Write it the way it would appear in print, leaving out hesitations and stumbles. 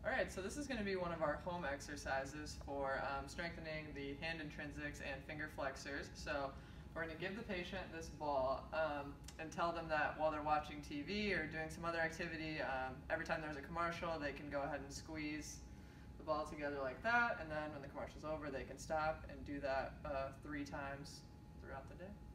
Alright, so this is going to be one of our home exercises for strengthening the hand intrinsics and finger flexors. So we're going to give the patient this ball and tell them that while they're watching TV or doing some other activity, every time there's a commercial, they can go ahead and squeeze the ball together like that, and then when the commercial's over, they can stop and do that 3 times throughout the day.